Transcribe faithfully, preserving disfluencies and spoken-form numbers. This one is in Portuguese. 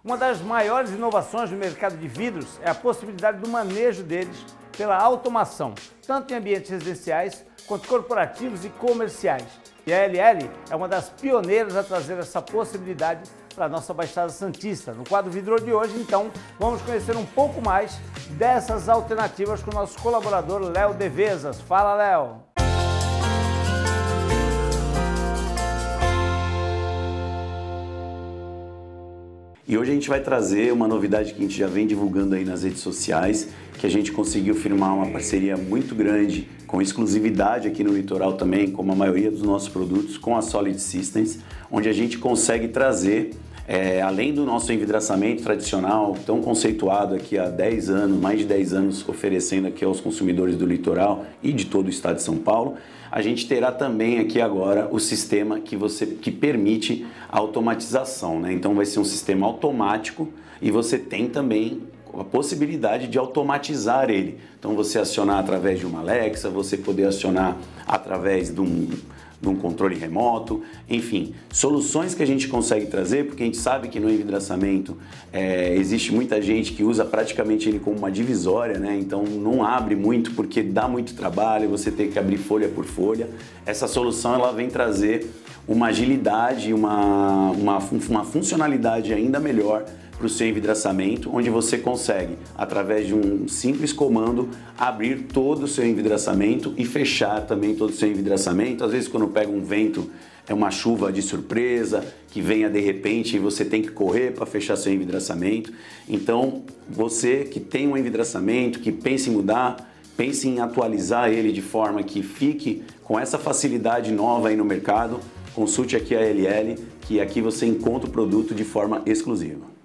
Uma das maiores inovações no mercado de vidros é a possibilidade do manejo deles pela automação, tanto em ambientes residenciais quanto corporativos e comerciais. E a L L é uma das pioneiras a trazer essa possibilidade para a nossa Baixada Santista. No quadro Vidro de hoje, então, vamos conhecer um pouco mais dessas alternativas com o nosso colaborador Léo Devezas. Fala, Léo! E hoje a gente vai trazer uma novidade que a gente já vem divulgando aí nas redes sociais, que a gente conseguiu firmar uma parceria muito grande, com exclusividade aqui no litoral também, como a maioria dos nossos produtos, com a Solid Systems, onde a gente consegue trazer, é, além do nosso envidraçamento tradicional, tão conceituado aqui há dez anos, mais de dez anos, oferecendo aqui aos consumidores do litoral e de todo o estado de São Paulo, a gente terá também aqui agora o sistema que, você, que permite a automatização, né? Então vai ser um sistema automático e você tem também a possibilidade de automatizar ele. Então você acionar através de uma Alexa, você poder acionar através de um, de um controle remoto, enfim, soluções que a gente consegue trazer, porque a gente sabe que no envidraçamento é, existe muita gente que usa praticamente ele como uma divisória, né? Então não abre muito porque dá muito trabalho, você tem que abrir folha por folha. Essa solução ela vem trazer uma agilidade, uma, uma, uma funcionalidade ainda melhor para o seu envidraçamento, onde você consegue, através de um simples comando, abrir todo o seu envidraçamento e fechar também todo o seu envidraçamento. Às vezes, quando pega um vento, é uma chuva de surpresa, que venha de repente e você tem que correr para fechar seu envidraçamento. Então, você que tem um envidraçamento, que pensa em mudar, pense em atualizar ele de forma que fique com essa facilidade nova aí no mercado, consulte aqui a L L, que aqui você encontra o produto de forma exclusiva.